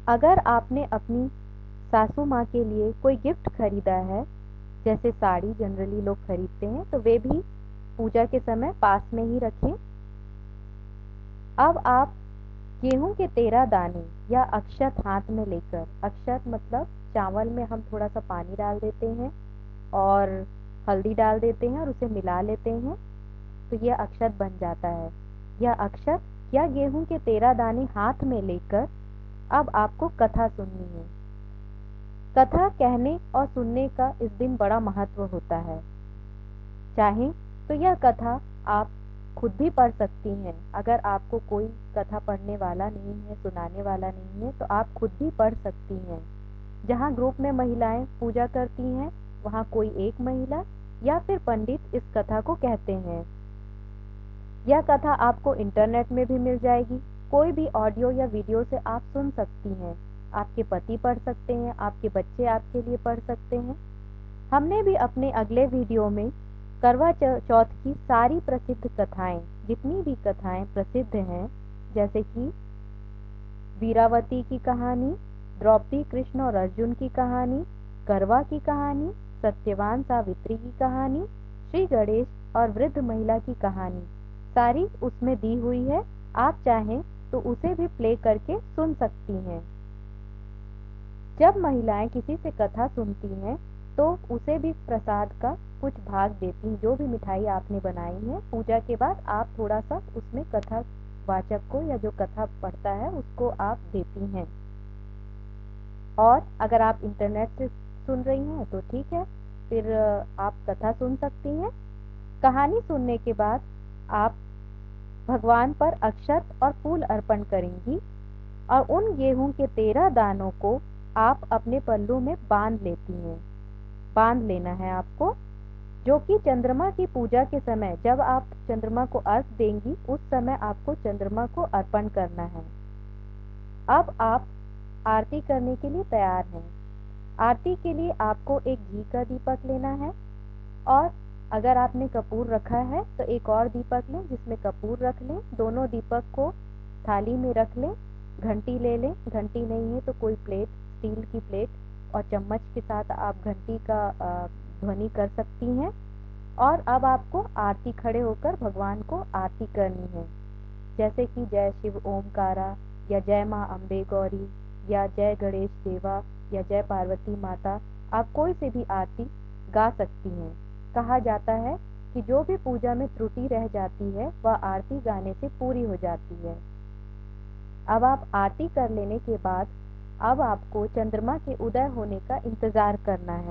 अगर आपने अपनी सासू माँ के लिए कोई गिफ्ट खरीदा है, जैसे साड़ी जनरली लोग खरीदते हैं, तो वे भी पूजा के समय पास में ही रखें। अब आप गेहूं के 13 दाने या अक्षत हाथ में लेकर, अक्षत मतलब चावल में हम थोड़ा सा पानी डाल देते हैं और हल्दी डाल देते हैं और उसे मिला लेते हैं, तो यह अक्षत बन जाता है। यह अक्षत या गेहूं के 13 दाने हाथ में लेकर अब आपको कथा सुननी है। कथा कहने और सुनने का इस दिन बड़ा महत्व होता है। चाहें तो यह कथा आप खुद भी पढ़ सकती हैं। अगर आपको कोई कथा पढ़ने वाला नहीं है, सुनाने वाला नहीं है, तो आप खुद भी पढ़ सकती हैं। जहाँ ग्रुप में महिलाएं पूजा करती हैं, वहाँ कोई एक महिला या फिर पंडित इस कथा को कहते हैं। यह कथा आपको इंटरनेट में भी मिल जाएगी। कोई भी ऑडियो या वीडियो से आप सुन सकती हैं। आपके पति पढ़ सकते हैं, आपके बच्चे आपके लिए पढ़ सकते हैं। हमने भी अपने अगले वीडियो में करवा चौथ की सारी प्रसिद्ध कथाएं, जितनी भी कथाएं प्रसिद्ध हैं, जैसे कि वीरावती की कहानी, द्रौपदी कृष्ण और अर्जुन की कहानी, करवा की कहानी, सत्यवान सावित्री की कहानी, श्री गणेश और वृद्ध महिला की कहानी, सारी उसमें दी हुई है। आप चाहें तो उसे भी प्ले करके सुन सकती हैं। जब महिलाएं किसी से कथा सुनती हैं तो उसे भी प्रसाद का कुछ भाग देती हैं। जो भी मिठाई आपने बनाई है, पूजा के बाद आप थोड़ा सा उसमें कथा वाचक को या जो कथा पढ़ता है उसको आप देती हैं। और अगर आप इंटरनेट से सुन रही हैं तो ठीक है, फिर आप कथा सुन सकती हैं। कहानी सुनने के बाद आप भगवान पर अक्षत और फूल अर्पण करेंगी और उन गेहूं के 13 दानों को आप अपने पल्लू में बांध लेती हैं। बांध लेना है आपको, जो कि चंद्रमा की पूजा के समय जब आप चंद्रमा को अर्घ देंगी उस समय आपको चंद्रमा को अर्पण करना है। अब आप आरती करने के लिए तैयार हैं। आरती के लिए आपको एक घी का दीपक लेना है और अगर आपने कपूर रखा है तो एक और दीपक लें जिसमें कपूर रख लें। दोनों दीपक को थाली में रख लें। घंटी ले लें, घंटी नहीं है तो कोई प्लेट, स्टील की प्लेट और चम्मच के साथ आप घंटी का ध्वनि कर सकती हैं। और अब आपको आरती खड़े होकर भगवान को आरती करनी है, जैसे कि जय शिव ओमकारा या जय माँ अम्बे गौरी या जय गणेश देवा या जय पार्वती माता। आप कोई से भी आरती गा सकती हैं। कहा जाता है कि जो भी पूजा में त्रुटि रह जाती है वह आरती गाने से पूरी हो जाती है। अब आप आरती कर लेने के बाद अब आपको चंद्रमा के उदय होने का इंतजार करना है।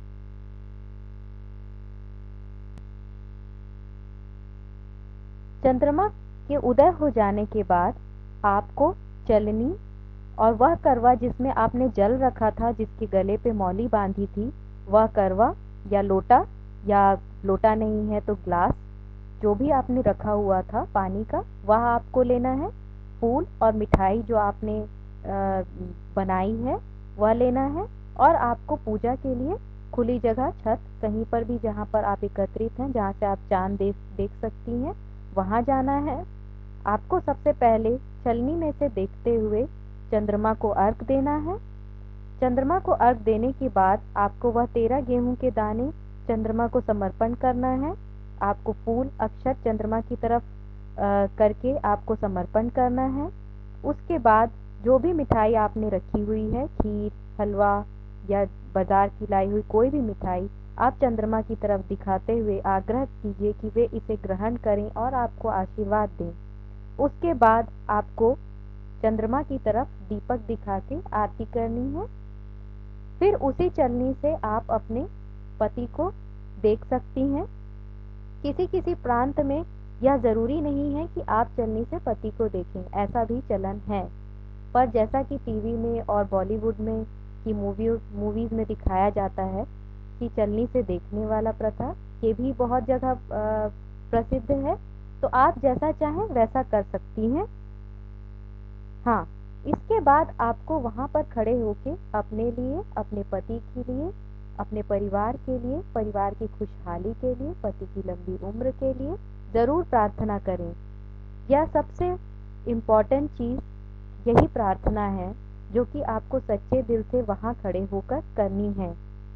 चंद्रमा के उदय हो जाने के बाद आपको चलनी और वह करवा जिसमें आपने जल रखा था, जिसके गले पे मौली बांधी थी, वह करवा या लोटा नहीं है तो ग्लास, जो भी आपने रखा हुआ था पानी का, वह आपको लेना है। फूल और मिठाई जो आपने बनाई है वह लेना है। और आपको पूजा के लिए खुली जगह, छत, कहीं पर भी जहाँ पर आप एकत्रित हैं, जहाँ से आप चांद देख सकती हैं, वहाँ जाना है। आपको सबसे पहले छलनी में से देखते हुए चंद्रमा को अर्घ देना है। चंद्रमा को अर्घ देने के बाद आपको वह 13 गेहूं के दाने चंद्रमा को समर्पण करना है। आपको फूल अक्षत चंद्रमा की तरफ करके आपको समर्पण करना है। उसके बाद जो भी मिठाई आपने रखी हुई है, खीर, हलवा या बाजार की लाई हुई कोई भी मिठाई, आप चंद्रमा की तरफ दिखाते हुए आग्रह कीजिए कि वे इसे ग्रहण करें और आपको आशीर्वाद दें। उसके बाद आपको चंद्रमा की तरफ दीपक दिखा के आरती करनी है। फिर उसी चलनी से आप अपने पति को देख सकती हैं। किसी किसी प्रांत में यह जरूरी नहीं है कि आप चलनी से पति को देखें, ऐसा भी चलन है। पर जैसा कि टीवी में और बॉलीवुड में की मूवीज में दिखाया जाता है कि चलनी से देखने वाला प्रथा, ये भी बहुत जगह प्रसिद्ध है। तो आप जैसा चाहें वैसा कर सकती हैं। हाँ, इसके बाद आपको वहाँ पर खड़े होके अपने लिए, अपने पति के लिए, अपने परिवार के लिए, परिवार की खुशहाली के लिए, पति की लंबी उम्र के लिए जरूर प्रार्थना करें। यह सबसे इम्पोर्टेंट चीज यही प्रार्थना है जो कि आपको सच्चे दिल से वहां खड़े होकर करनी है।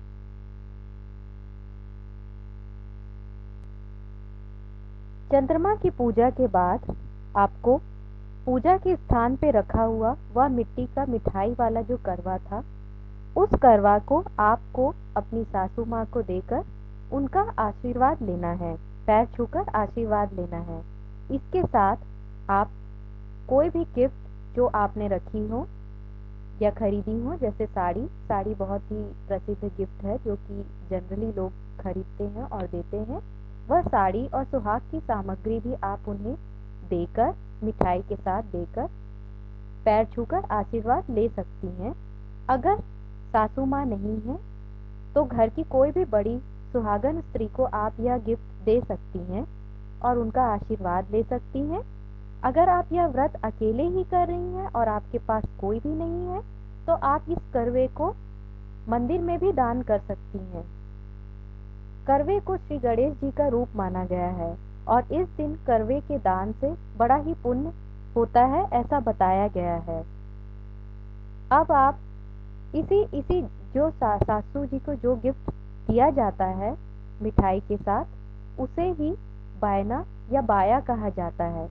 चंद्रमा की पूजा के बाद आपको पूजा के स्थान पे रखा हुआ वह मिट्टी का मिठाई वाला जो करवा था, उस करवा को आपको अपनी सासू माँ को देकर उनका आशीर्वाद लेना है, पैर छूकर आशीर्वाद लेना है। इसके साथ आप कोई भी गिफ्ट जो आपने रखी हो या खरीदी हो, जैसे साड़ी, साड़ी बहुत ही प्रसिद्ध गिफ्ट है जो कि जनरली लोग खरीदते हैं और देते हैं, वह साड़ी और सुहाग की सामग्री भी आप उन्हें देकर, मिठाई के साथ देकर पैर छूकर आशीर्वाद ले सकती हैं। अगर सासू माँ नहीं है तो घर की कोई भी बड़ी सुहागन स्त्री को आप यह गिफ्ट दे सकती हैं और उनका आशीर्वाद ले सकती हैं। अगर आप यह व्रत अकेले ही कर रही हैं और आपके पास कोई भी नहीं है तो आप इस करवे को मंदिर में भी दान कर सकती हैं। करवे को श्री गणेश जी का रूप माना गया है और इस दिन करवे के दान से बड़ा ही पुण्य होता है, ऐसा बताया गया है। अब आप इसी जो सासू जी को जो गिफ्ट दिया जाता है मिठाई के साथ, उसे ही बायना या बाया कहा जाता है।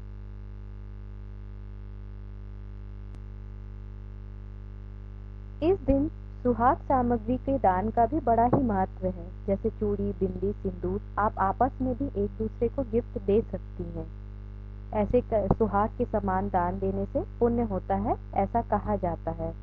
इस दिन सुहाग सामग्री के दान का भी बड़ा ही महत्व है, जैसे चूड़ी, बिंदी, सिंदूर आप आपस में भी एक दूसरे को गिफ्ट दे सकती हैं। ऐसे सुहाग के समान दान देने से पुण्य होता है, ऐसा कहा जाता है।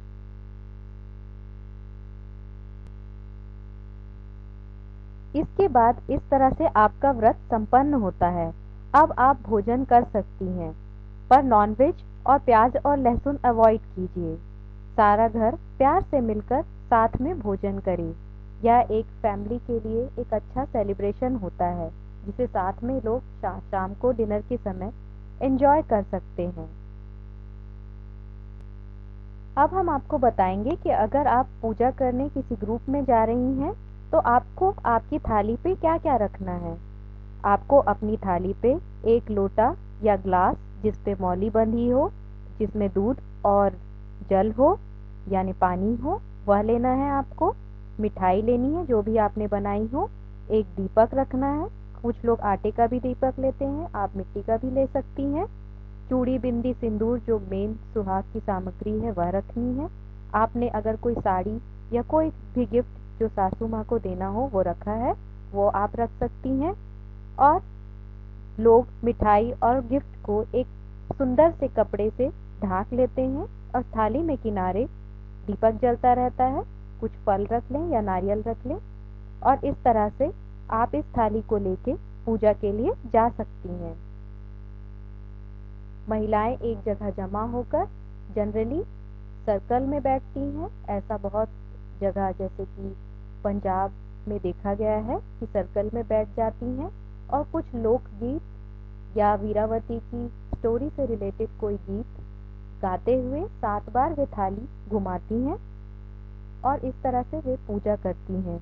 इसके बाद इस तरह से आपका व्रत संपन्न होता है। अब आप भोजन कर सकती हैं, पर नॉनवेज और प्याज और लहसुन अवॉइड कीजिए। सारा घर प्यार से मिलकर साथ में भोजन करे। यह एक फैमिली के लिए एक अच्छा सेलिब्रेशन होता है, जिसे साथ में लोग शाम को डिनर के समय एंजॉय कर सकते हैं। अब हम आपको बताएंगे कि अगर आप पूजा करने किसी ग्रुप में जा रही हैं तो आपको आपकी थाली पे क्या क्या रखना है। आपको अपनी थाली पे एक लोटा या ग्लास जिस पे मौली बंधी हो, जिसमें दूध और जल हो यानी पानी हो, वह लेना है। आपको मिठाई लेनी है जो भी आपने बनाई हो, एक दीपक रखना है, कुछ लोग आटे का भी दीपक लेते हैं, आप मिट्टी का भी ले सकती हैं। चूड़ी, बिंदी, सिंदूर जो मेन सुहाग की सामग्री है वह रखनी है। आपने अगर कोई साड़ी या कोई भी गिफ्ट जो सासू माँ को देना हो वो रखा है, वो आप रख सकती हैं। और लोग मिठाई और गिफ्ट को एक सुंदर से कपड़े से ढाक लेते हैं और थाली में किनारे दीपक जलता रहता है। कुछ फल रख लें या नारियल रख लें और इस तरह से आप इस थाली को लेके पूजा के लिए जा सकती हैं। महिलाएं एक जगह जमा होकर जनरली सर्कल में बैठती हैं। ऐसा बहुत जगह जैसे कि पंजाब में देखा गया है कि सर्कल में बैठ जाती हैं और कुछ लोकगीत या वीरावती की स्टोरी से रिलेटेड कोई गीत गाते हुए 7 बार वे थाली घुमाती हैं और इस तरह से वे पूजा करती हैं।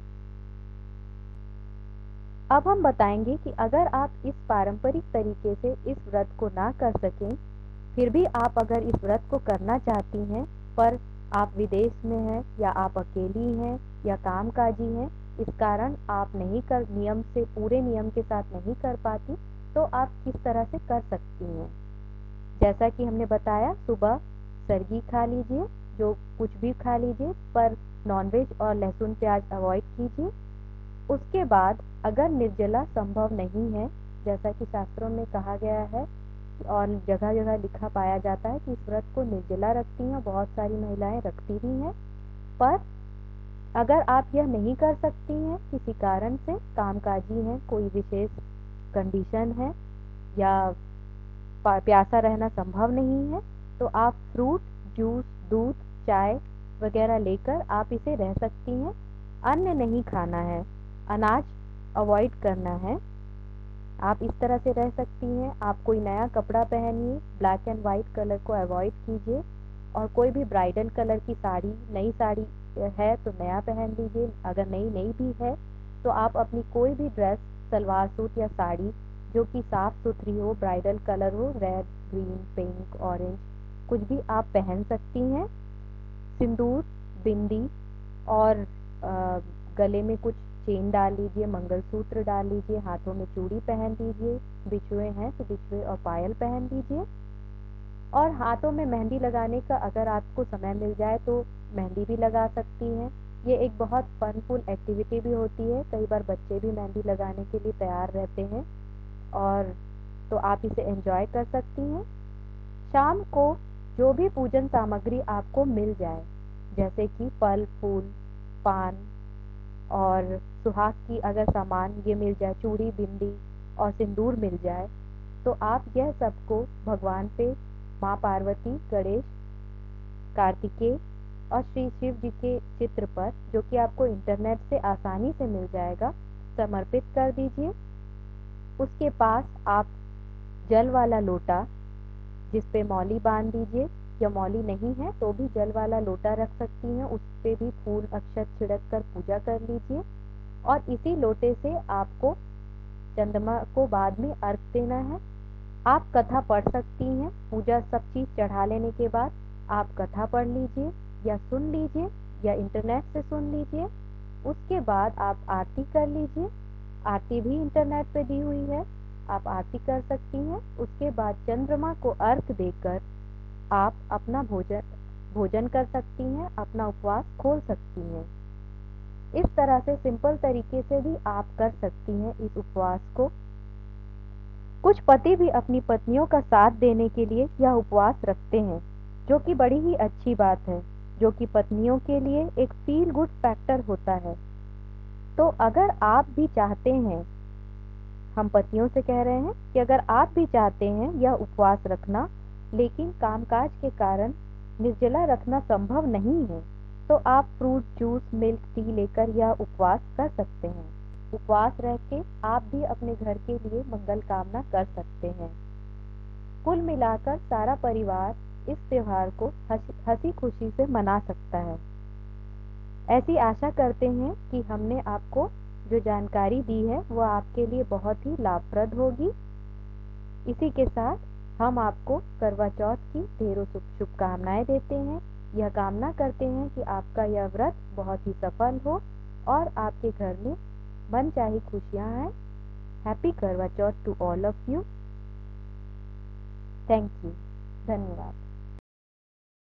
अब हम बताएंगे कि अगर आप इस पारंपरिक तरीके से इस व्रत को ना कर सकें, फिर भी आप अगर इस व्रत को करना चाहती हैं पर आप विदेश में हैं या आप अकेली हैं या कामकाजी हैं, इस कारण आप नहीं कर नियम से पूरे नियम के साथ नहीं कर पाती, तो आप किस तरह से कर सकती हैं। जैसा कि हमने बताया, सुबह सरगी खा लीजिए, जो कुछ भी खा लीजिए, पर नॉनवेज और लहसुन प्याज अवॉइड कीजिए। उसके बाद अगर निर्जला संभव नहीं है, जैसा कि शास्त्रों में कहा गया है और जगह जगह लिखा पाया जाता है कि इस व्रत को निर्जला रखती हैं, बहुत सारी महिलाएं रखती भी हैं, पर अगर आप यह नहीं कर सकती हैं, किसी कारण से कामकाजी हैं, कोई विशेष कंडीशन है या प्यासा रहना संभव नहीं है, तो आप फ्रूट जूस, दूध, चाय वगैरह लेकर आप इसे रह सकती हैं। अन्न नहीं खाना है, अनाज अवॉइड करना है, आप इस तरह से रह सकती हैं। आप कोई नया कपड़ा पहनिए, ब्लैक एंड वाइट कलर को अवॉइड कीजिए और कोई भी ब्राइडल कलर की साड़ी, नई साड़ी है तो नया पहन लीजिए, अगर नई भी है तो आप अपनी कोई भी ड्रेस, सलवार सूट या साड़ी जो कि साफ सुथरी हो, ब्राइडल कलर हो, रेड, ग्रीन, पिंक, ऑरेंज, कुछ भी आप पहन सकती हैं। सिंदूर, बिंदी और गले में कुछ चेन डाल लीजिए, मंगलसूत्र डाल लीजिए, हाथों में चूड़ी पहन लीजिए, बिछुए हैं तो बिछुए और पायल पहन लीजिए। और हाथों में मेहंदी लगाने का अगर आपको समय मिल जाए तो मेहंदी भी लगा सकती हैं। ये एक बहुत फनफुल एक्टिविटी भी होती है। कई बार बच्चे भी मेहंदी लगाने के लिए तैयार रहते हैं और तो आप इसे एंजॉय कर सकती हैं। शाम को जो भी पूजन सामग्री आपको मिल जाए, जैसे कि फल फूल, पान और सुहाग की अगर सामान ये मिल जाए, चूड़ी बिंदी और सिंदूर मिल जाए, तो आप यह सबको भगवान पे, माँ पार्वती, गणेश, कार्तिकेय और श्री शिव जी के चित्र पर, जो कि आपको इंटरनेट से आसानी से मिल जाएगा, समर्पित कर दीजिए। उसके पास आप जल वाला लोटा, जिस पे मौली बांध दीजिए, या मौली नहीं है तो भी जल वाला लोटा रख सकती हैं, उस पे भी फूल अक्षत छिड़क कर पूजा कर लीजिए। और इसी लोटे से आपको चंद्रमा को बाद में अर्घ देना है। आप कथा पढ़ सकती हैं। पूजा सब चीज़ चढ़ा लेने के बाद आप कथा पढ़ लीजिए या सुन लीजिए या इंटरनेट से सुन लीजिए। उसके बाद आप आरती कर लीजिए। आरती भी इंटरनेट पे दी हुई है, आप आरती कर सकती हैं। उसके बाद चंद्रमा को अर्घ देकर आप अपना भोजन कर सकती हैं, अपना उपवास खोल सकती हैं। इस तरह से सिंपल तरीके से भी आप कर सकती हैं इस उपवास को। कुछ पति भी अपनी पत्नियों का साथ देने के लिए यह उपवास रखते हैं, जो कि बड़ी ही अच्छी बात है, जो कि पत्नियों के लिए एक फील गुड फैक्टर होता है। तो अगर आप भी चाहते हैं, हम पतियों से कह रहे हैं कि अगर आप भी चाहते हैं यह उपवास रखना, लेकिन कामकाज के कारण निर्जला रखना संभव नहीं है, तो आप फ्रूट जूस, मिल्क टी लेकर यह उपवास कर सकते हैं। उपवास रह के आप भी अपने घर के लिए मंगल कामना कर सकते हैं। कुल मिलाकर सारा परिवार इस त्योहार को हंसी खुशी से मना सकता है। ऐसी आशा करते हैं कि हमने आपको जो जानकारी दी है वह आपके लिए बहुत ही लाभप्रद होगी। इसी के साथ हम आपको करवा चौथ की ढेरों शुभकामनाएं देते हैं। यह कामना करते हैं कि आपका यह व्रत बहुत ही सफल हो और आपके घर में मनचाही खुशियां आए। Happy Karva Chauth to all of you. Thank you. धन्यवाद।